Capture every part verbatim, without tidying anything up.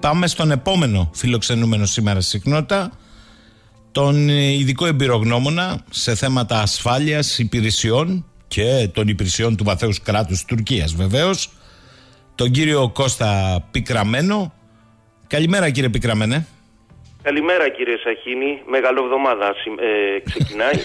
πάμε στον επόμενο φιλοξενούμενο σήμερα στη συχνότητα, τον ειδικό εμπειρογνώμονα σε θέματα ασφάλειας υπηρεσιών και των υπηρεσιών του βαθέως κράτους Τουρκίας βεβαίως, τον κύριο Κώστα Πικραμένο. Καλημέρα κύριε Πικραμένε. Καλημέρα κύριε Σαχίνη, μεγαλοβδομάδα ε, ξεκινάει.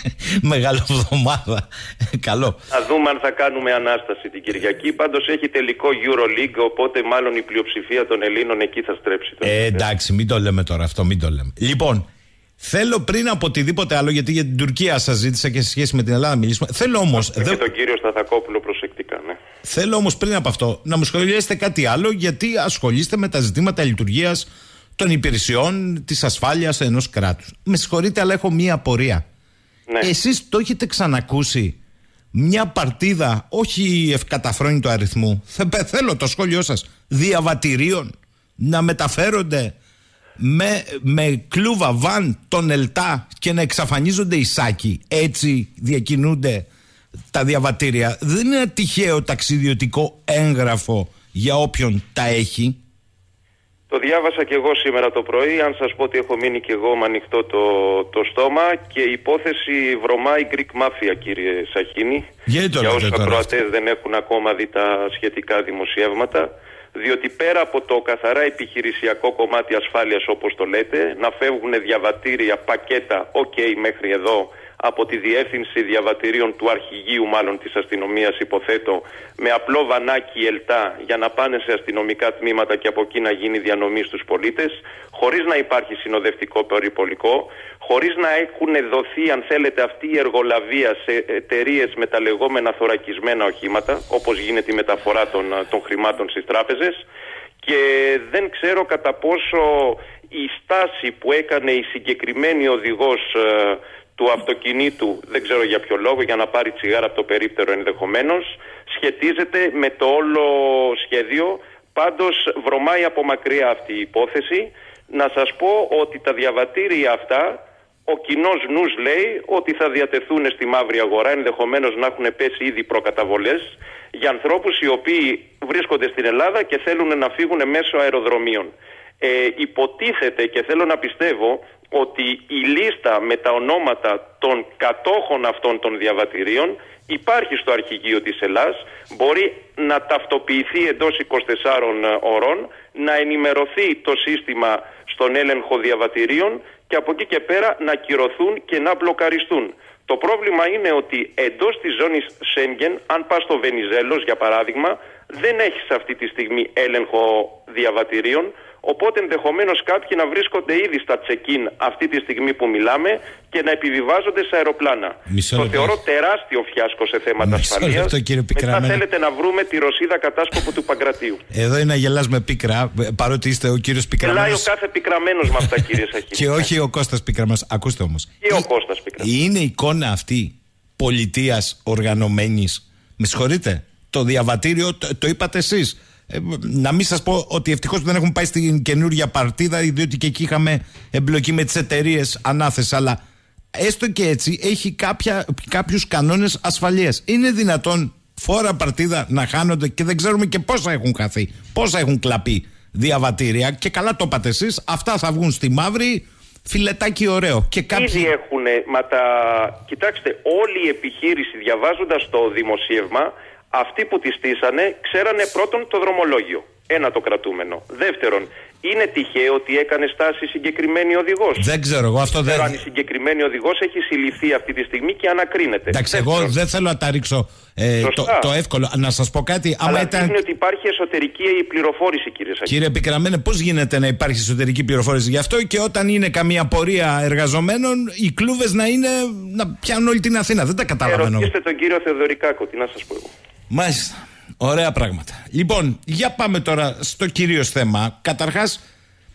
Μεγαλοβδομάδα, καλό. Θα δούμε αν θα κάνουμε Ανάσταση την Κυριακή, πάντως έχει τελικό EuroLeague, οπότε μάλλον η πλειοψηφία των Ελλήνων εκεί θα στρέψει. Ε, εντάξει, μην το λέμε τώρα αυτό, μην το λέμε. Λοιπόν, θέλω πριν από οτιδήποτε άλλο, γιατί για την Τουρκία σας ζήτησα και σε σχέση με την Ελλάδα μιλήσουμε. Θέλω όμως. Και δε... τον κύριο Σταθακόπουλο προσεκτικά, ναι. Θέλω όμως πριν από αυτό να μου σχολιάσετε κάτι άλλο, γιατί ασχολείστε με τα ζητήματα λειτουργίας των υπηρεσιών της ασφάλειας ενός κράτους. Με συγχωρείτε, αλλά έχω μία απορία. Ναι. Εσείς το έχετε ξανακούσει μια παρτίδα, όχι ευκαταφρόνητου αριθμού, θέλω το σχόλιο σας, διαβατηρίων να μεταφέρονται με, με κλούβα βαν των ΕΛΤΑ και να εξαφανίζονται οι σάκοι? Έτσι διακινούνται τα διαβατήρια? Δεν είναι ένα τυχαίο ταξιδιωτικό έγγραφο για όποιον τα έχει? Το διάβασα και εγώ σήμερα το πρωί. Αν σας πω ότι έχω μείνει και εγώ με ανοιχτό το, το στόμα, και η υπόθεση βρωμάει Greek Mafia, κύριε Σαχίνη. Για, για όσους ακροατές δεν έχουν ακόμα δει τα σχετικά δημοσιεύματα. Διότι πέρα από το καθαρά επιχειρησιακό κομμάτι ασφάλειας, όπως το λέτε, να φεύγουν διαβατήρια, πακέτα, ok μέχρι εδώ, από τη διεύθυνση διαβατηρίων του αρχηγείου μάλλον της αστυνομίας, υποθέτω, με απλό βανάκι ΕΛΤΑ για να πάνε σε αστυνομικά τμήματα και από εκεί να γίνει διανομή στους πολίτες, χωρίς να υπάρχει συνοδευτικό περιπολικό, χωρίς να έχουν δοθεί, αν θέλετε, αυτή η εργολαβία σε εταιρείες με τα λεγόμενα θωρακισμένα οχήματα, όπως γίνεται η μεταφορά των, των χρημάτων στις τράπεζες, και δεν ξέρω κατά πόσο η στάση που έκανε η συγκεκριμένη οδηγός ε, του αυτοκινήτου, δεν ξέρω για ποιο λόγο, για να πάρει τσιγάρα από το περίπτερο ενδεχομένως, σχετίζεται με το όλο σχέδιο. Πάντως βρωμάει από μακριά αυτή η υπόθεση. Να σας πω ότι τα διαβατήρια αυτά, ο κοινός νους λέει ότι θα διατεθούν στη μαύρη αγορά, ενδεχομένως να έχουν πέσει ήδη προκαταβολές για ανθρώπους οι οποίοι βρίσκονται στην Ελλάδα και θέλουν να φύγουν μέσω αεροδρομίων. Ε, υποτίθεται και θέλω να πιστεύω ότι η λίστα με τα ονόματα των κατόχων αυτών των διαβατηρίων υπάρχει στο αρχηγείο της Ελλάς, μπορεί να ταυτοποιηθεί εντός είκοσι τεσσάρων ωρών, να ενημερωθεί το σύστημα στον έλεγχο διαβατηρίων και από εκεί και πέρα να κυρωθούν και να μπλοκαριστούν. Το πρόβλημα είναι ότι εντός της ζώνης Σέγγεν, αν πας στο Βενιζέλος για παράδειγμα, δεν έχεις αυτή τη στιγμή έλεγχο διαβατηρίων. Οπότε ενδεχομένως κάποιοι να βρίσκονται ήδη στα check-in αυτή τη στιγμή που μιλάμε και να επιβιβάζονται σε αεροπλάνα. Μισό το θεωρώ τεράστιο φιάσκο σε θέματα ασφαλείας. Μετά θέλετε να βρούμε τη Ρωσίδα κατάσκοπο του Παγκρατίου. Εδώ είναι να γελάς με πίκρα, παρότι είστε ο κύριος Πικραμένος. Γελάει ο κάθε πικραμένος με αυτά, κύριε Σαχίνη. Και όχι ο Κώστας Πικραμένος. Ακούστε όμως. Και ο Κώστας Πικραμένος. Είναι εικόνα αυτή πολιτείας οργανωμένης? Με συγχωρείτε. Το διαβατήριο το, το είπατε εσείς. Ε, να μην σας πω ότι ευτυχώς δεν έχουμε πάει στην καινούργια παρτίδα, διότι και εκεί είχαμε εμπλοκή με τις εταιρείες ανάθεση, αλλά έστω και έτσι έχει κάποια, κάποιους κανόνες ασφαλείας. Είναι δυνατόν φόρα παρτίδα να χάνονται και δεν ξέρουμε και πόσα έχουν χαθεί, πόσα έχουν κλαπεί διαβατήρια? Και καλά το είπατε εσείς, αυτά θα βγουν στη μαύρη, φιλετάκι ωραίο. Και κάποιοι... Ήδη έχουν, μα τα... κοιτάξτε, όλη η επιχείρηση, διαβάζοντας το δημοσίευμα, αυτοί που τη στήσανε ξέρανε πρώτον το δρομολόγιο. Ένα το κρατούμενο. Δεύτερον, είναι τυχαίο ότι έκανε στάση συγκεκριμένη οδηγός? Δεν ξέρω εγώ αυτό. Δεν... αν η συγκεκριμένη οδηγός έχει συλληφθεί αυτή τη στιγμή και ανακρίνεται. Εντάξει, εγώ δεν θέλω να τα ρίξω ε, το, το εύκολο. Να σας πω κάτι. Αλλά ήταν... δείχνει ότι υπάρχει εσωτερική πληροφόρηση, κύριε Σαχίνη. Κύριε Πικραμένε, πώς γίνεται να υπάρχει εσωτερική πληροφόρηση γι' αυτό, και όταν είναι καμία πορεία εργαζομένων, οι κλούβες να είναι να πιάνουν όλη την Αθήνα? Δεν τα καταλαβαίνω. Ρωτήστε τον κύριο Θεοδωρικάκο, τι να σας πω εγώ. Μάλιστα. Ωραία πράγματα. Λοιπόν, για πάμε τώρα στο κυρίως θέμα. Καταρχάς,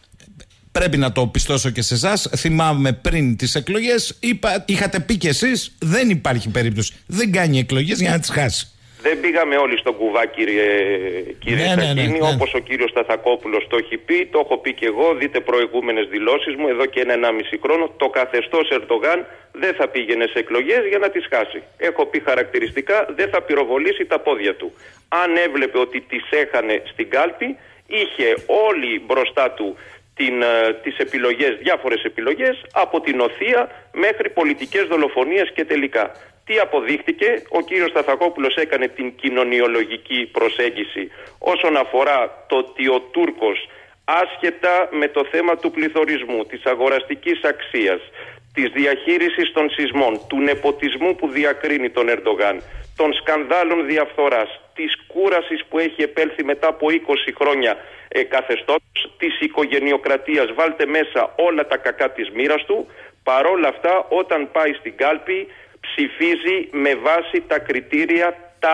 πρέπει να το πιστώσω και σε εσάς. Θυμάμαι πριν τις εκλογές, είπα, είχατε πει κι εσείς, δεν υπάρχει περίπτωση. Δεν κάνει εκλογές για να τις χάσει. Δεν πήγαμε όλοι στον κουβά, κύριε, κύριε ναι, Σαχίνη, ναι, ναι, ναι. Όπως ο κύριος Σταθακόπουλος το έχει πει, το έχω πει και εγώ. Δείτε προηγούμενες δηλώσεις μου εδώ και ένα ενάμιση χρόνο. Το καθεστώς Ερντογάν δεν θα πήγαινε σε εκλογές για να τις χάσει. Έχω πει χαρακτηριστικά, δεν θα πυροβολήσει τα πόδια του. Αν έβλεπε ότι τις έχανε στην κάλπη, είχε όλοι μπροστά του την, τις επιλογές, διάφορες επιλογές, από την οθεία μέχρι πολιτικές δολοφονίες και τελικά. Τι αποδείχτηκε? Ο κύριος Σταθακόπουλος έκανε την κοινωνιολογική προσέγγιση όσον αφορά το ότι ο Τούρκος, άσχετα με το θέμα του πληθωρισμού, της αγοραστικής αξίας, της διαχείρισης των σεισμών, του νεποτισμού που διακρίνει τον Ερντογάν, των σκανδάλων διαφθοράς, της κούρασης που έχει επέλθει μετά από είκοσι χρόνια ε, καθεστώτος, της οικογενειοκρατίας, βάλτε μέσα όλα τα κακά της μοίρας του, παρόλα αυτά όταν πάει στην κάλπη ψηφίζει με βάση τα κριτήρια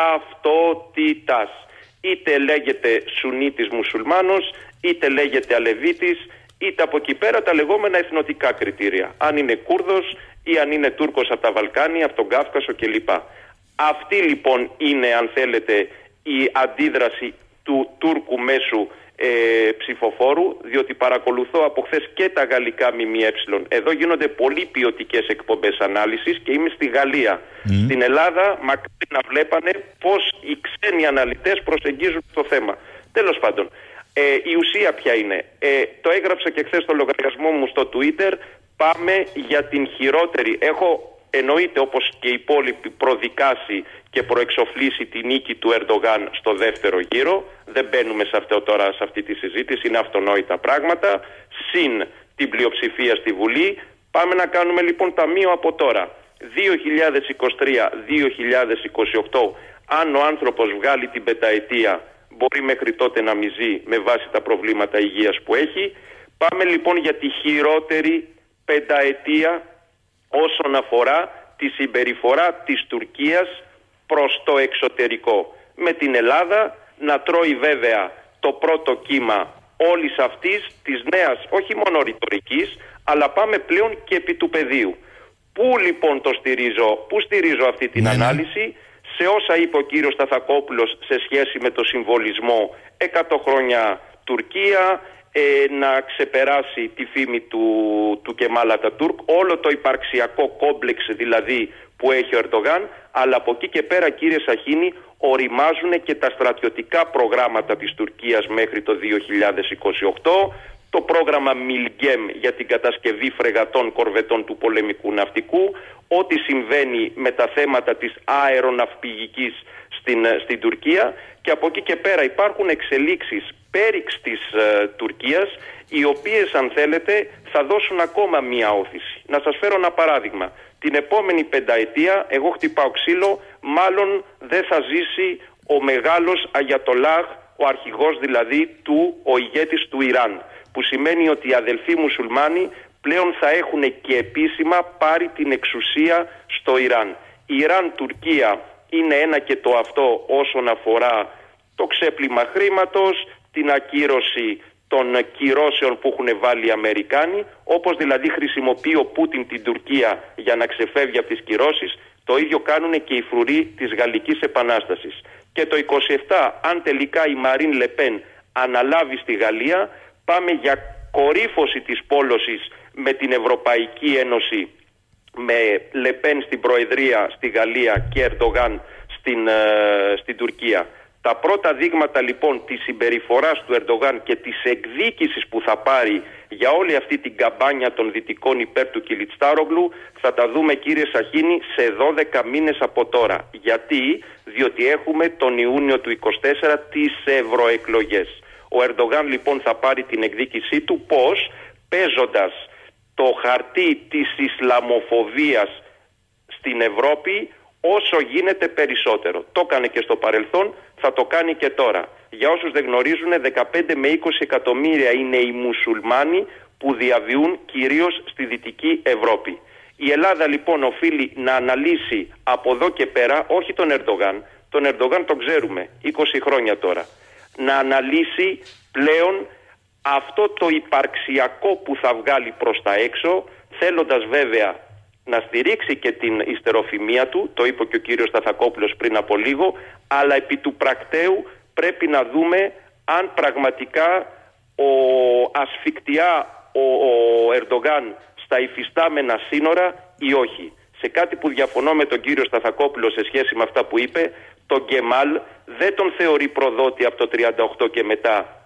ταυτότητας. Είτε λέγεται Σουνίτης μουσουλμάνος, είτε λέγεται Αλεβίτης, είτε από εκεί πέρα τα λεγόμενα εθνοτικά κριτήρια. Αν είναι Κούρδος ή αν είναι Τούρκος από τα Βαλκάνια, από τον Κάφκασο κλπ. Αυτή λοιπόν είναι, αν θέλετε, η αντίδραση του Τούρκου μέσου ε, ψηφοφόρου, διότι παρακολουθώ από χθες και τα γαλλικά ΜΜΕ. Εδώ γίνονται πολύ ποιοτικές εκπομπές ανάλυσης και είμαι στη Γαλλία. Mm. Στην Ελλάδα μακάρι να βλέπανε πώς οι ξένοι αναλυτές προσεγγίζουν το θέμα. Τέλος πάντων, ε, η ουσία ποια είναι? Ε, το έγραψα και χθες στο λογαριασμό μου στο Twitter. Πάμε για την χειρότερη. Έχω, εννοείται όπως και οι υπόλοιποι, προδικάσει και προεξοφλήσει τη νίκη του Ερντογάν στο δεύτερο γύρο. Δεν μπαίνουμε σε αυτό τώρα, σε αυτή τη συζήτηση, είναι αυτονόητα πράγματα. Συν την πλειοψηφία στη Βουλή. Πάμε να κάνουμε λοιπόν ταμείο από τώρα. δύο χιλιάδες είκοσι τρία δύο χιλιάδες είκοσι οκτώ, αν ο άνθρωπος βγάλει την πενταετία, μπορεί μέχρι τότε να μη ζει με βάση τα προβλήματα υγείας που έχει. Πάμε λοιπόν για τη χειρότερη πενταετία όσον αφορά τη συμπεριφορά της Τουρκίας προς το εξωτερικό. Με την Ελλάδα να τρώει βέβαια το πρώτο κύμα όλης αυτής της νέας, όχι μόνο ρητορικής, αλλά πάμε πλέον και επί του πεδίου. Πού λοιπόν το στηρίζω, πού στηρίζω αυτή την ναι, ανάλυση? Σε όσα είπε ο κύριος Σταθακόπουλος σε σχέση με το συμβολισμό εκατό χρόνια Τουρκία, ε, να ξεπεράσει τη φήμη του, του Κεμάλ Ατατούρκ, όλο το υπαρξιακό κόμπλεξ δηλαδή που έχει ο Ερντογάν, αλλά από εκεί και πέρα, κύριε Σαχίνη, οριμάζουν και τα στρατιωτικά προγράμματα της Τουρκίας μέχρι το δύο χιλιάδες είκοσι οκτώ, το πρόγραμμα Μιλγκέμ για την κατασκευή φρεγατών κορβετών του πολεμικού ναυτικού, ό,τι συμβαίνει με τα θέματα της αεροναυπηγικής στην, στην Τουρκία, και από εκεί και πέρα υπάρχουν εξελίξεις πέριξ της ε, Τουρκίας, οι οποίες, αν θέλετε, θα δώσουν ακόμα μία όθηση. Να σας φέρω ένα παράδειγμα. Την επόμενη πενταετία, εγώ χτυπάω ξύλο, μάλλον δεν θα ζήσει ο μεγάλος Αγιατολάχ, ο αρχηγός δηλαδή του, ο ηγέτης του Ιράν, που σημαίνει ότι οι αδελφοί μουσουλμάνοι πλέον θα έχουν και επίσημα πάρει την εξουσία στο Ιράν. Η Ιράν-Τουρκία είναι ένα και το αυτό όσον αφορά το ξέπλυμα χρήματος, την ακύρωση των κυρώσεων που έχουν βάλει οι Αμερικάνοι, όπως δηλαδή χρησιμοποιεί ο Πούτιν την Τουρκία για να ξεφεύγει από τις κυρώσεις, το ίδιο κάνουν και οι φρουροί της Γαλλικής Επανάστασης. Και το είκοσι επτά, αν τελικά η Μαρίν Λεπέν αναλάβει στη Γαλλία, πάμε για κορύφωση της πόλωσης με την Ευρωπαϊκή Ένωση, με Λεπέν στην Προεδρία στη Γαλλία και Ερντογάν στην, ε, στην Τουρκία. Τα πρώτα δείγματα λοιπόν της συμπεριφοράς του Ερντογάν και της εκδίκησης που θα πάρει για όλη αυτή την καμπάνια των δυτικών υπέρ του Κιλιτστάρογλου θα τα δούμε, κύριε Σαχίνη, σε δώδεκα μήνες από τώρα. Γιατί? Διότι έχουμε τον Ιούνιο του είκοσι τέσσερα τις ευρωεκλογές. Ο Ερντογάν λοιπόν θα πάρει την εκδίκησή του πώς? Παίζοντας το χαρτί της Ισλαμοφοβίας στην Ευρώπη όσο γίνεται περισσότερο. Το έκανε και στο παρελθόν, θα το κάνει και τώρα. Για όσους δεν γνωρίζουν, δεκαπέντε με είκοσι εκατομμύρια είναι οι μουσουλμάνοι που διαβιούν κυρίως στη Δυτική Ευρώπη. Η Ελλάδα λοιπόν οφείλει να αναλύσει από εδώ και πέρα, όχι τον Ερντογάν, τον Ερντογάν τον ξέρουμε, είκοσι χρόνια τώρα, να αναλύσει πλέον αυτό το υπαρξιακό που θα βγάλει προς τα έξω, θέλοντας βέβαια να στηρίξει και την ιστεροφημία του, το είπε και ο κύριος Σταθακόπουλος πριν από λίγο, αλλά επί του πρακτέου πρέπει να δούμε αν πραγματικά ο ασφικτιά ο, ο Ερντογάν στα υφιστάμενα σύνορα ή όχι. Σε κάτι που διαφωνώ με τον κύριο Σταθακόπουλο σε σχέση με αυτά που είπε, τον Κεμάλ δεν τον θεωρεί προδότη από το τριάντα οκτώ και μετά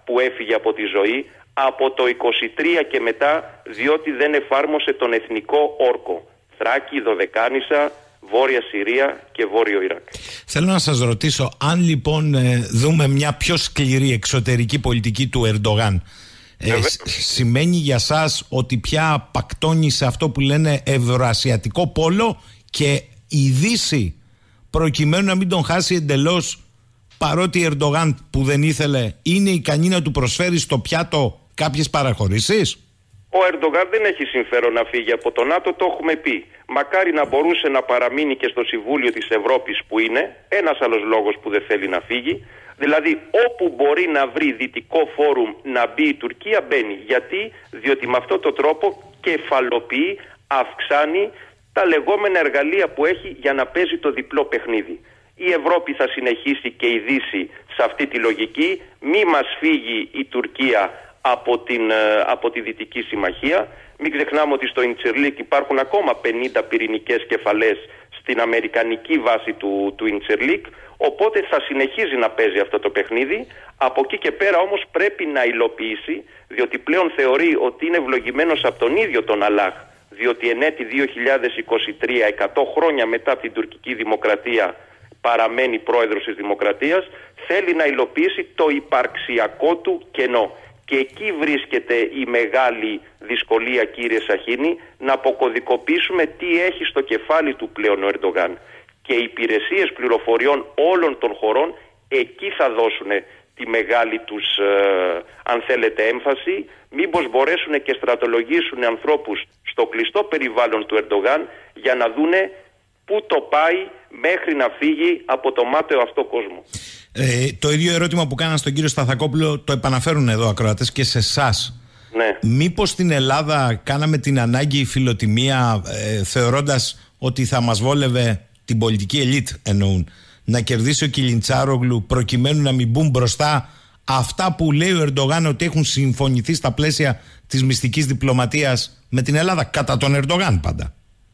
που έφυγε από τη ζωή από το είκοσι τρία και μετά, διότι δεν εφάρμοσε τον εθνικό όρκο. Θράκη, Δωδεκάνησα, Βόρεια Συρία και Βόρειο Ιράκ. Θέλω να σας ρωτήσω, αν λοιπόν ε, δούμε μια πιο σκληρή εξωτερική πολιτική του Ερντογάν, ε, σημαίνει για σας ότι πια πακτώνει σε αυτό που λένε ευρωασιατικό πόλο και η Δύση, προκειμένου να μην τον χάσει εντελώς, παρότι Ερντογάν που δεν ήθελε είναι ικανή να του προσφέρει στο πιάτο κάποιες παραχωρήσεις? Ο Ερντογάν δεν έχει συμφέρον να φύγει από το ΝΑΤΟ, το έχουμε πει. Μακάρι να μπορούσε να παραμείνει και στο Συμβούλιο της Ευρώπης που είναι, ένας άλλος λόγος που δεν θέλει να φύγει. Δηλαδή όπου μπορεί να βρει δυτικό φόρουμ να μπει η Τουρκία μπαίνει. Γιατί? Διότι με αυτόν τον τρόπο κεφαλοποιεί, αυξάνει τα λεγόμενα εργαλεία που έχει για να παίζει το διπλό παιχνίδι. Η Ευρώπη θα συνεχίσει και η Δύση σε αυτή τη λογική. Μη μας φύγει η Τουρκία από, την, από τη Δυτική Συμμαχία. Μην ξεχνάμε ότι στο Ιντσερλίκ υπάρχουν ακόμα πενήντα πυρηνικές κεφαλές στην αμερικανική βάση του, του Ιντσερλίκ. Οπότε θα συνεχίζει να παίζει αυτό το παιχνίδι. Από εκεί και πέρα όμως πρέπει να υλοποιήσει, διότι πλέον θεωρεί ότι είναι ευλογημένος από τον ίδιο τον Αλλάχ. Διότι εν έτη δύο χιλιάδες είκοσι τρία, εκατό χρόνια μετά την τουρκική δημοκρατία, παραμένει πρόεδρος της Δημοκρατίας, θέλει να υλοποιήσει το υπαρξιακό του κενό. Και εκεί βρίσκεται η μεγάλη δυσκολία, κύριε Σαχίνη, να αποκωδικοποιήσουμε τι έχει στο κεφάλι του πλέον ο Ερντογάν. Και οι υπηρεσίες πληροφοριών όλων των χωρών εκεί θα δώσουν τη μεγάλη τους, ε, αν θέλετε, έμφαση, μήπως μπορέσουν και στρατολογήσουν ανθρώπους στο κλειστό περιβάλλον του Ερντογάν για να δούνε πού το πάει μέχρι να φύγει από το μάταιο αυτό κόσμο. Ε, το ίδιο ερώτημα που κάναν στον κύριο Σταθακόπουλο το επαναφέρουν εδώ ακροατές και σε εσάς. Ναι. Μήπως στην Ελλάδα κάναμε την ανάγκη φιλοτιμία ε, θεωρώντας ότι θα μας βόλευε, την πολιτική ελίτ εννοούν, να κερδίσει ο Κιλιντσάρογλου προκειμένου να μην μπουν μπροστά αυτά που λέει ο Ερντογάν ότι έχουν συμφωνηθεί στα πλαίσια της μυστικής διπλωματίας με την Ελλάδα, κατά τον Ερντογάν πάντα?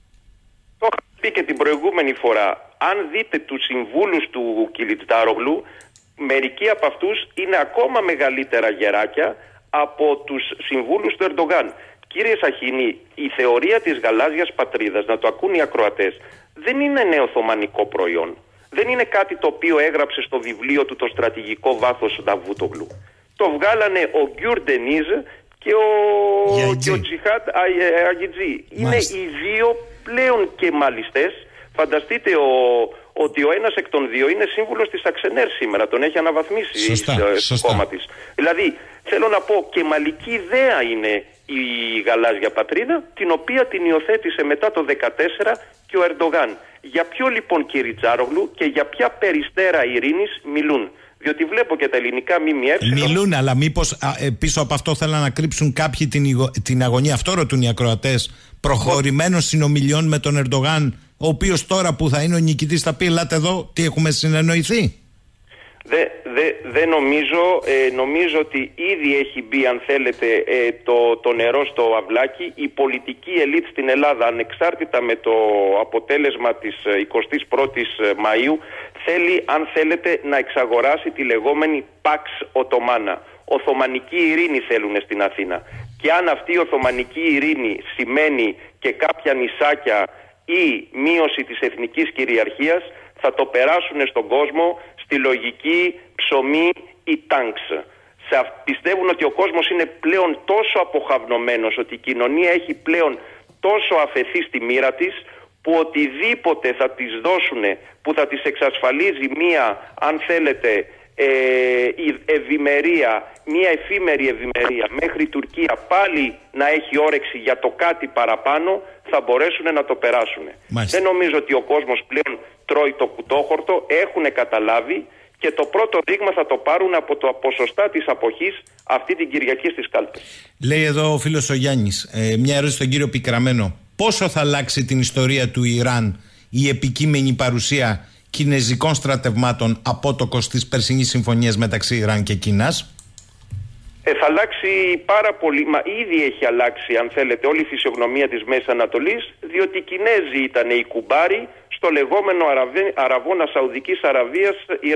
Το είχα πει και την προηγούμενη φορά. Αν δείτε τους συμβούλους του Κιλιντσάρογλου, μερικοί από αυτούς είναι ακόμα μεγαλύτερα γεράκια από τους συμβούλους του Ερντογάν. Κύριε Σαχίνη, η θεωρία της γαλάζιας πατρίδας, να το ακούν οι ακροατές, δεν είναι νεοοθωμανικό προϊόν. Δεν είναι κάτι το οποίο έγραψε στο βιβλίο του το στρατηγικό βάθος Νταβούτογλου. Το βγάλανε ο Γκιουρ Ντενίζ και ο, και ο Τζιχάντ Αγιτζή. Είναι οι δύο πλέον κεμαλιστές. Φανταστείτε ο, ότι ο ένας εκ των δύο είναι σύμβουλος της Αξενέρ σήμερα. Τον έχει αναβαθμίσει στο κόμμα της. Δηλαδή, θέλω να πω, κεμαλική ιδέα είναι η γαλάζια πατρίδα, την οποία την υιοθέτησε μετά το δύο χιλιάδες δεκατέσσερα και ο Ερντογάν. Για ποιο λοιπόν, κύριε Τσάρογλου, και για ποια περιστέρα ειρήνης μιλούν? Διότι βλέπω και τα ελληνικά ΜΜΕ. Μιλούν, αλλά μήπως α, ε, πίσω από αυτό θέλουν να κρύψουν κάποιοι την, την αγωνία. Αυτό ρωτούν οι ακροατές. Προχωρημένων συνομιλιών με τον Ερντογάν, ο οποίος τώρα που θα είναι ο νικητής θα πει: ελάτε εδώ, τι έχουμε συνεννοηθεί. Δεν δε, δε νομίζω, ε, νομίζω ότι ήδη έχει μπει, αν θέλετε, ε, το, το νερό στο αυλάκι. Η πολιτική ελίτ στην Ελλάδα, ανεξάρτητα με το αποτέλεσμα της εικοστής πρώτης Μαΐου, θέλει, αν θέλετε, να εξαγοράσει τη λεγόμενη Pax Ottomana. Οθωμανική ειρήνη θέλουν στην Αθήνα. Και αν αυτή η Οθωμανική ειρήνη σημαίνει και κάποια νησάκια ή μείωση της εθνικής κυριαρχίας, θα το περάσουν στον κόσμο στη λογική ψωμί ή τάγκς. Πιστεύουν ότι ο κόσμος είναι πλέον τόσο αποχαυνομένος, ότι η κοινωνία έχει πλέον τόσο αφαιθεί στη μοίρα της, που οτιδήποτε θα τις δώσουν, που θα τις εξασφαλίζει μία, αν θέλετε, ε, ευημερία, μία εφήμερη ευημερία, μέχρι η Τουρκία πάλι να έχει όρεξη για το κάτι παραπάνω, θα μπορέσουν να το περάσουν. Μάλιστα. Δεν νομίζω ότι ο κόσμος πλέον τρώει το κουτόχορτο, έχουν καταλάβει, και το πρώτο δείγμα θα το πάρουν από το ποσοστά της αποχής αυτή την Κυριακή στις κάλπες. Λέει εδώ ο φίλος ο Γιάννης, ε, μια ερώτηση στον κύριο Πικραμένο. Πόσο θα αλλάξει την ιστορία του Ιράν η επικείμενη παρουσία κινεζικών στρατευμάτων απότοκος της περσινής συμφωνίας μεταξύ Ιράν και Κίνας? Ε, θα αλλάξει πάρα πολύ, μα ήδη έχει αλλάξει, αν θέλετε, όλη η φυσιογνωμία της Μέσης Ανατολής, διότι οι Κινέζοι ήταν οι κουμπάροι στο λεγόμενο Αραβέ, Αραβώνα Σαουδικής Αραβίας Ιράν.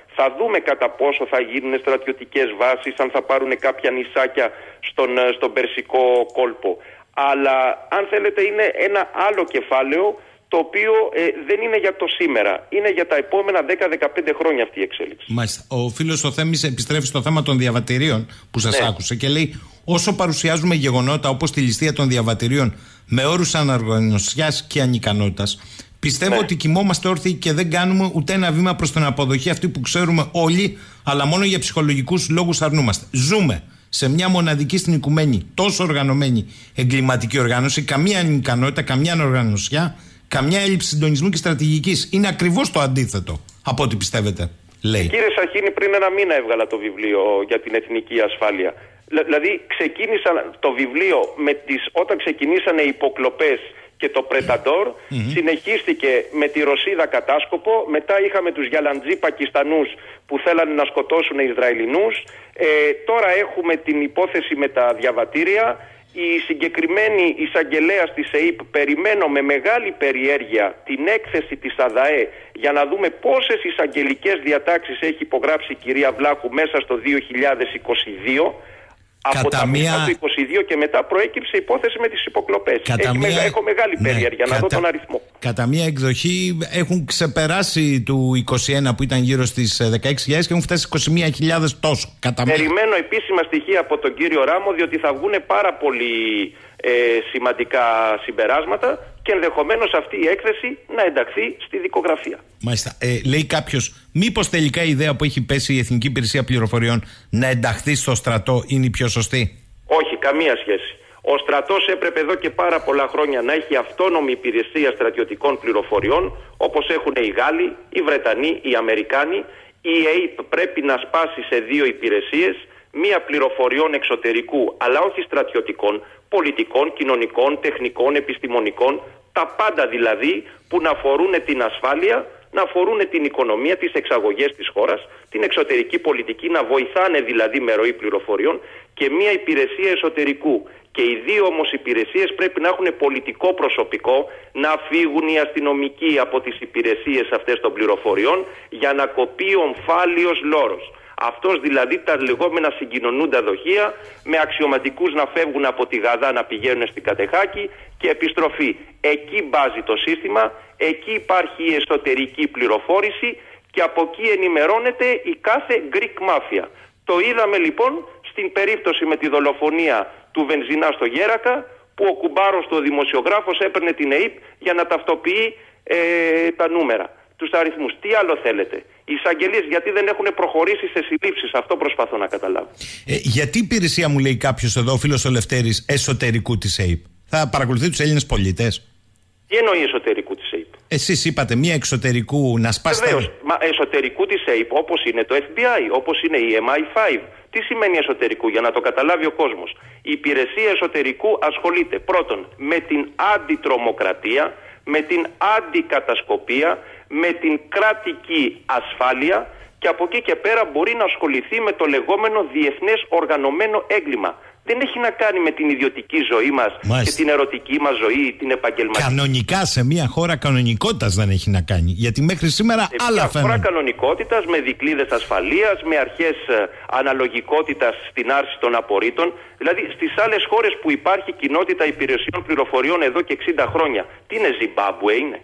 Θα δούμε κατά πόσο θα γίνουν στρατιωτικές βάσεις, αν θα πάρουν κάποια νησάκια στον, στον Περσικό κόλπο. Αλλά αν θέλετε είναι ένα άλλο κεφάλαιο, το οποίο ε, δεν είναι για το σήμερα. Είναι για τα επόμενα δέκα με δεκαπέντε χρόνια αυτή η εξέλιξη. Μάλιστα. Ο φίλος ο Θέμης επιστρέφει στο θέμα των διαβατηρίων που σας ναι. άκουσε και λέει: όσο παρουσιάζουμε γεγονότα όπως τη ληστεία των διαβατηρίων με όρους αναργανωσιάς και ανικανότητας, πιστεύω ναι. ότι κοιμόμαστε όρθιοι και δεν κάνουμε ούτε ένα βήμα προς την αποδοχή αυτή που ξέρουμε όλοι, αλλά μόνο για ψυχολογικούς λόγους αρνούμαστε. Ζούμε σε μια μοναδική στην οικουμένη, τόσο οργανωμένη εγκληματική οργάνωση, καμία ανικανότητα, καμία ανοργανωσιά. Καμιά έλλειψη συντονισμού και στρατηγικής. Είναι ακριβώς το αντίθετο από ό,τι πιστεύετε, λέει. Κύριε Σαχίνη, πριν ένα μήνα έβγαλα το βιβλίο για την εθνική ασφάλεια. Δηλαδή, ξεκίνησα το βιβλίο με τις, όταν ξεκινήσανε οι υποκλοπές και το Πρεταντόρ, mm-hmm. συνεχίστηκε με τη Ρωσίδα κατάσκοπο. Μετά είχαμε τους Γιαλαντζή Πακιστανούς που θέλανε να σκοτώσουν Ισραηλινούς. Ε, τώρα έχουμε την υπόθεση με τα διαβατήρια. Η συγκεκριμένη εισαγγελέας της ΕΥΠ περιμένω με μεγάλη περιέργεια την έκθεση της ΑΔΑΕ για να δούμε πόσες εισαγγελικές διατάξεις έχει υπογράψει η κυρία Βλάχου μέσα στο δύο χιλιάδες είκοσι δύο. Από τα μία... του είκοσι δύο και μετά προέκυψε υπόθεση με τις υποκλοπές. Έχει μία... μεγα... Έχω μεγάλη περιέργεια ναι, να κατα... δω τον αριθμό. Κατά μία εκδοχή έχουν ξεπεράσει του είκοσι ένα που ήταν γύρω στις δεκαέξι χιλιάδες και έχουν φτάσει είκοσι μία χιλιάδες τόσο. Κατά Περιμένω μία... επίσημα στοιχεία από τον κύριο Ράμο, διότι θα βγουν πάρα πολύ ε, σημαντικά συμπεράσματα και ενδεχομένως αυτή η έκθεση να ενταχθεί στη δικογραφία. Μάλιστα. Ε, λέει κάποιος, μήπως τελικά η ιδέα που έχει πέσει η Εθνική Υπηρεσία Πληροφοριών να ενταχθεί στο στρατό είναι η πιο σωστή? Όχι, καμία σχέση. Ο στρατός έπρεπε εδώ και πάρα πολλά χρόνια να έχει αυτόνομη υπηρεσία στρατιωτικών πληροφοριών, όπως έχουν οι Γάλλοι, οι Βρετανοί, οι Αμερικάνοι. Η ΕΥΠ πρέπει να σπάσει σε δύο υπηρεσίες, μία πληροφοριών εξωτερικού, αλλά όχι στρατιωτικών, πολιτικών, κοινωνικών, τεχνικών, επιστημονικών, τα πάντα δηλαδή που να αφορούν την ασφάλεια, να αφορούν την οικονομία, τις εξαγωγές της χώρας, την εξωτερική πολιτική, να βοηθάνε δηλαδή με ροή πληροφοριών, και μία υπηρεσία εσωτερικού. Και οι δύο όμως υπηρεσίες πρέπει να έχουν πολιτικό προσωπικό, να φύγουν οι αστυνομικοί από τις υπηρεσίες αυτές των πληροφοριών για να κοπεί ο ομφάλιος λόρος. Αυτός δηλαδή τα λεγόμενα συγκοινωνούντα δοχεία, με αξιωματικούς να φεύγουν από τη Γαδά να πηγαίνουν στην Κατεχάκη και επιστροφή. Εκεί μπάζει το σύστημα, εκεί υπάρχει η εσωτερική πληροφόρηση και από εκεί ενημερώνεται η κάθε Greek Mafia. Το είδαμε λοιπόν στην περίπτωση με τη δολοφονία του Βενζινά στο Γέρακα, που ο κουμπάρος του δημοσιογράφος έπαιρνε την ΕΥΠ για να ταυτοποιεί ε, τα νούμερα, τους αριθμούς. Τι άλλο θέλετε? Οι εισαγγελίες γιατί δεν έχουν προχωρήσει σε συλλήψεις? Αυτό προσπαθώ να καταλάβω. Ε, γιατί η υπηρεσία, μου λέει κάποιος εδώ, ο φίλος ο Λευτέρης, εσωτερικού της ΕΥΠ? Θα παρακολουθεί τους Έλληνες πολίτες? Τι εννοεί εσωτερικού της ΕΥΠ? Εσείς είπατε μία εξωτερικού να σπάσει. Βεβαίως, μα εσωτερικού της ΕΥΠ, όπως είναι το Εφ Μπι Άι, όπως είναι η Εμ Άι φάιβ. Τι σημαίνει εσωτερικού, για να το καταλάβει ο κόσμος? Η υπηρεσία εσωτερικού ασχολείται πρώτον με την αντιτρομοκρατία, με την αντικατασκοπία, με την κρατική ασφάλεια, και από εκεί και πέρα μπορεί να ασχοληθεί με το λεγόμενο διεθνές οργανωμένο έγκλημα. Δεν έχει να κάνει με την ιδιωτική ζωή μας. Μάλιστα. Και την ερωτική μας ζωή, την επαγγελματική. Κανονικά σε μια χώρα κανονικότητας δεν έχει να κάνει. Γιατί μέχρι σήμερα σε άλλα φαίνονται. Σε μια χώρα κανονικότητας, με δικλείδες ασφαλείας, με αρχές αναλογικότητας στην άρση των απορρίτων. Δηλαδή στις άλλες χώρες που υπάρχει κοινότητα υπηρεσιών πληροφοριών εδώ και εξήντα χρόνια. Τι είναι, Ζιμπάμπουε είναι?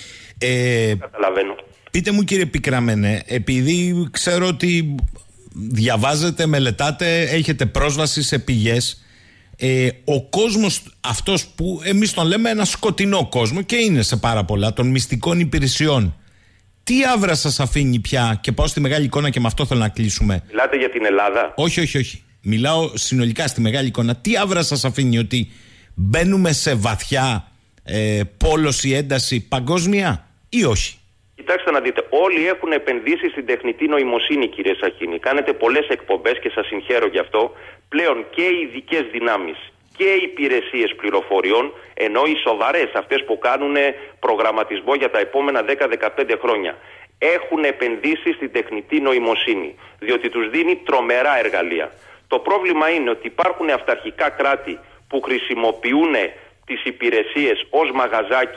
Ε, Καταλαβαίνω. Πείτε μου, κύριε Πικραμένε, επειδή ξέρω ότι διαβάζετε, μελετάτε, έχετε πρόσβαση σε πηγές, ε, ο κόσμος αυτός που εμείς τον λέμε ένα σκοτεινό κόσμο, και είναι σε πάρα πολλά, των μυστικών υπηρεσιών, τι άβρα σας αφήνει πια? Και πάω στη μεγάλη εικόνα και με αυτό θέλω να κλείσουμε. Μιλάτε για την Ελλάδα? Όχι, όχι, όχι. Μιλάω συνολικά στη μεγάλη εικόνα. Τι άβρα σας αφήνει? Ότι μπαίνουμε σε βαθιά ε, πόλωση, ένταση παγκόσμια ή όχι? Κοιτάξτε να δείτε, όλοι έχουν επενδύσει στην τεχνητή νοημοσύνη, κύριε Σαχίνη. Κάνετε πολλές εκπομπές και σας συγχαίρω γι' αυτό. Πλέον και οι ειδικές δυνάμεις και οι υπηρεσίες πληροφοριών, ενώ οι σοβαρές, αυτές που κάνουν προγραμματισμό για τα επόμενα δέκα με δεκαπέντε χρόνια, έχουν επενδύσει στην τεχνητή νοημοσύνη, διότι τους δίνει τρομερά εργαλεία. Το πρόβλημα είναι ότι υπάρχουν αυταρχικά κράτη που χρησιμοποιούν τις υπηρεσίες ως μαγαζάκι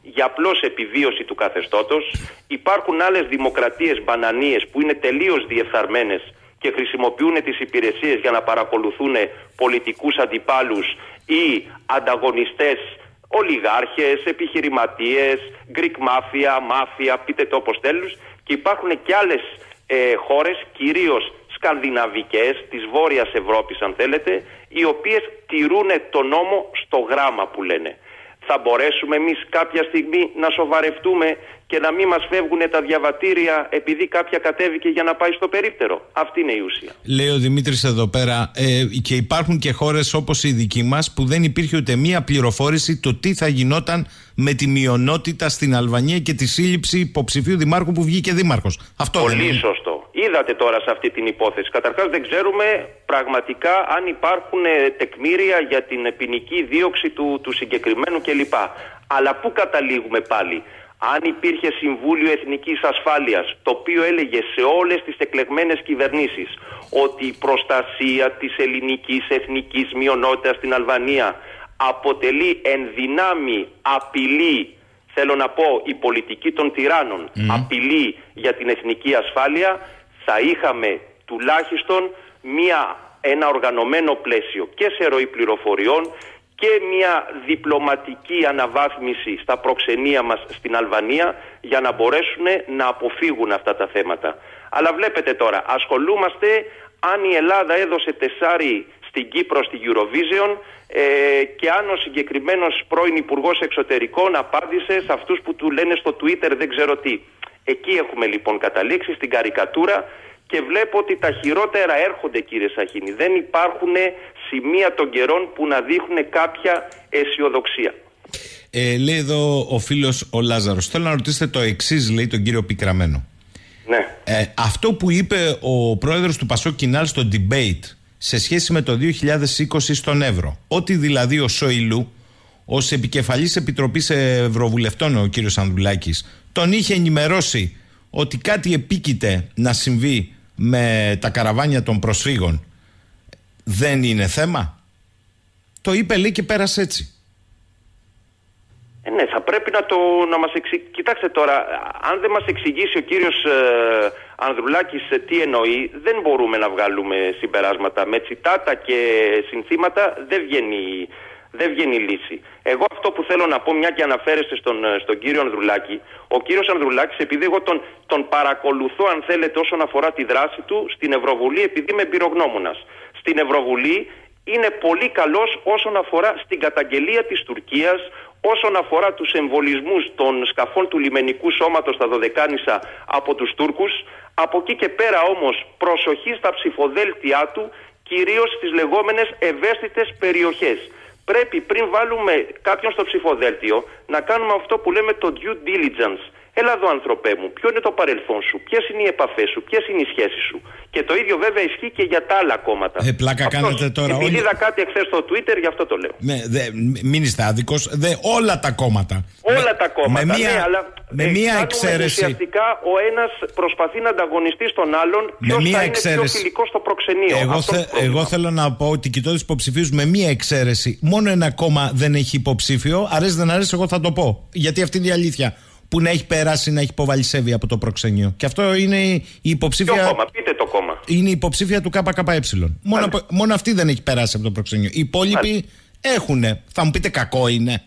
για απλώς επιβίωση του καθεστώτος. Υπάρχουν άλλες δημοκρατίες μπανανίες που είναι τελείως διεφθαρμένες και χρησιμοποιούν τις υπηρεσίες για να παρακολουθούν πολιτικούς αντιπάλους ή ανταγωνιστές, ολιγάρχες, επιχειρηματίες, Greek mafia, μάφια, πείτε το όπως θέλουν. Και υπάρχουν και άλλες ε, χώρες, κυρίως σκανδιναβικές, της Βόρειας Ευρώπης αν θέλετε, οι οποίες τηρούν το νόμο στο γράμμα που λένε. Θα μπορέσουμε εμείς κάποια στιγμή να σοβαρευτούμε και να μην μας φεύγουν τα διαβατήρια επειδή κάποια κατέβηκε για να πάει στο περίπτερο? Αυτή είναι η ουσία. Λέει ο Δημήτρης εδώ πέρα, ε, και υπάρχουν και χώρες όπως η δική μας που δεν υπήρχε ούτε μία πληροφόρηση το τι θα γινόταν με τη μειονότητα στην Αλβανία και τη σύλληψη υποψηφίου δημάρχου που βγήκε δήμαρχος. Αυτό Πολύ δεν είναι? σωστό. Είδατε τώρα σε αυτή την υπόθεση. Καταρχάς δεν ξέρουμε πραγματικά αν υπάρχουν τεκμήρια για την ποινική δίωξη του, του συγκεκριμένου κλπ. Αλλά πού καταλήγουμε πάλι? Αν υπήρχε Συμβούλιο Εθνικής Ασφάλειας, το οποίο έλεγε σε όλες τις εκλεγμένες κυβερνήσεις ότι η προστασία της ελληνικής εθνικής μειονότητας στην Αλβανία αποτελεί ενδυνάμει απειλή, θέλω να πω η πολιτική των τυράννων, mm. απειλή για την εθνική ασφάλεια, θα είχαμε τουλάχιστον μια, ένα οργανωμένο πλαίσιο και σε ροή πληροφοριών και μια διπλωματική αναβάθμιση στα προξενία μας στην Αλβανία για να μπορέσουν να αποφύγουν αυτά τα θέματα. Αλλά βλέπετε τώρα, ασχολούμαστε αν η Ελλάδα έδωσε τεσάρι στην Κύπρο στη Eurovision ε, και αν ο συγκεκριμένος πρώην Υπουργός Εξωτερικών απάντησε σε αυτούς που του λένε στο Twitter δεν ξέρω τι. Εκεί έχουμε λοιπόν καταλήξει στην καρικατούρα και βλέπω ότι τα χειρότερα έρχονται, κύριε Σαχίνη. Δεν υπάρχουν σημεία των καιρών που να δείχνουν κάποια αισιοδοξία. Ε, λέει εδώ ο φίλος ο Λάζαρος, θέλω να ρωτήσετε το εξής, λέει τον κύριο Πικραμένο. Ναι. Ε, αυτό που είπε ο πρόεδρος του Πασόκ Κινάλ στο debate σε σχέση με το δύο χιλιάδες είκοσι στον Εύρο, ότι δηλαδή ο Σόιλου ως επικεφαλής επιτροπής ευρωβουλευτών, ο κύριος Ανδρουλάκης, τον είχε ενημερώσει ότι κάτι επίκειται να συμβεί με τα καραβάνια των προσφύγων, δεν είναι θέμα? Το είπε, λέει, και πέρασε έτσι. Ε, ναι, θα πρέπει να το να μας εξηγήσει. Κοιτάξτε τώρα, αν δεν μας εξηγήσει ο κύριος ε, Ανδρουλάκης ε, τι εννοεί, δεν μπορούμε να βγάλουμε συμπεράσματα. Με τσιτάτα και συνθήματα δεν βγαίνει, δεν βγαίνει λύση. Εγώ αυτό που θέλω να πω, μια και αναφέρεστε στον, στον κύριο Ανδρουλάκη, ο κύριος Ανδρουλάκης, επειδή εγώ τον, τον παρακολουθώ, αν θέλετε, όσον αφορά τη δράση του στην Ευρωβουλή, επειδή είμαι εμπειρογνώμονας. Στην Ευρωβουλή είναι πολύ καλός όσον αφορά στην καταγγελία της Τουρκίας, όσον αφορά τους εμβολισμούς των σκαφών του λιμενικού σώματος στα Δωδεκάνησα από τους Τούρκους. Από εκεί και πέρα όμως προσοχή στα ψηφοδέλτια του, κυρίως στις λεγόμενες ευαίσθητες περιοχές. Πρέπει πριν βάλουμε κάποιον στο ψηφοδέλτιο να κάνουμε αυτό που λέμε το due diligence. Έλα εδώ, άνθρωπέ μου, ποιο είναι το παρελθόν σου, ποιες είναι οι επαφές σου, ποιες είναι οι σχέσεις σου. Και το ίδιο βέβαια ισχύει και για τα άλλα κόμματα. Ε, πλάκα Αυτός, κάνετε τώρα. Επειδή όλοι... είδα κάτι εχθές στο Twitter, γι' αυτό το λέω. Ναι, δε, μην είστε άδικος, δε, όλα τα κόμματα. Όλα με, τα κόμματα, με μία, ναι, αλλά με μία εξαίρεση. Ουσιαστικά ο ένας προσπαθεί να ανταγωνιστεί στον άλλον ποιος θα είναι εξαίρεση. Πιο φιλικό στο προξενείο. Εγώ, θε, εγώ θέλω να πω ότι κοιτώ τους υποψηφίους με μία εξαίρεση. Μόνο ένα κόμμα δεν έχει υποψήφιο. Αρέσει δεν αρέσει, εγώ θα το πω. Γιατί αυτή είναι η αλήθεια. Που να έχει περάσει, να έχει υποβαλισεύει από το προξενείο. Και αυτό είναι η υποψήφια. Ποιο κόμμα, πείτε το κόμμα. Είναι η υποψήφια του ΚΚΕ. Μόνο, μόνο αυτή δεν έχει περάσει από το προξενείο. Οι υπόλοιποι έχουν. Θα μου πείτε κακό είναι?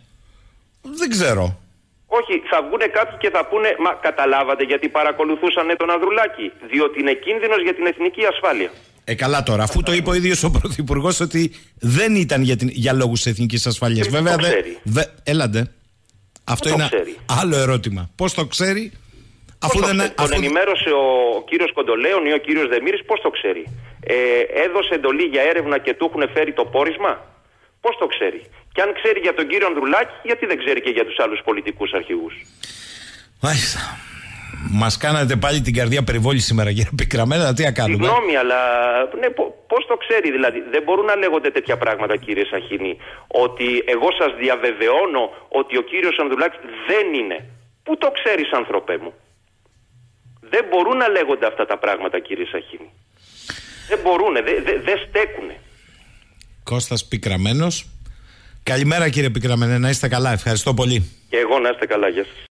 Δεν ξέρω. Όχι, θα βγουν κάποιοι και θα πούνε, μα καταλάβατε γιατί παρακολουθούσαν τον Ανδρουλάκη? Διότι είναι κίνδυνος για την εθνική ασφάλεια. Ε, καλά τώρα, αφού το είπε ο ίδιος ο Πρωθυπουργός ότι δεν ήταν για, την, για λόγους εθνικής ασφαλείας. Ε, Βέβαια, το δε, ξέρει. δε, έλατε. Αυτό είναι ξέρει. άλλο ερώτημα. Πώς το ξέρει? Πώς αφού το δεν, ξέρει. Τον αφού... ενημέρωσε ο, ο κύριος Κοντολέων ή ο κύριος Δεμήρης, πώς το ξέρει? Ε, έδωσε εντολή για έρευνα και του έχουν φέρει το πόρισμα? Πώς το ξέρει? Και αν ξέρει για τον κύριο Ανδρουλάκη, γιατί δεν ξέρει και για τους άλλους πολιτικούς αρχηγούς? Μάλιστα. Μας κάνατε πάλι την καρδιά περιβόλη σήμερα, κύριε Πικραμένα, τι να κάνουμε? Συγγνώμη, αλλά ναι, πώς το ξέρει? Δηλαδή, δεν μπορούν να λέγονται τέτοια πράγματα, κύριε Σαχίνη. Ότι εγώ σας διαβεβαιώνω ότι ο κύριος Ανδρουλάκης δεν είναι. Πού το ξέρεις, άνθρωπέ μου? Δεν μπορούν να λέγονται αυτά τα πράγματα, κύριε Σαχίνη. Δεν μπορούν, δεν δε, δε στέκουνε. Κώστας Πικραμένος, Καλημέρα κύριε Πικραμένε, να είστε καλά, ευχαριστώ πολύ. Και εγώ να είστε καλά, γεια σας.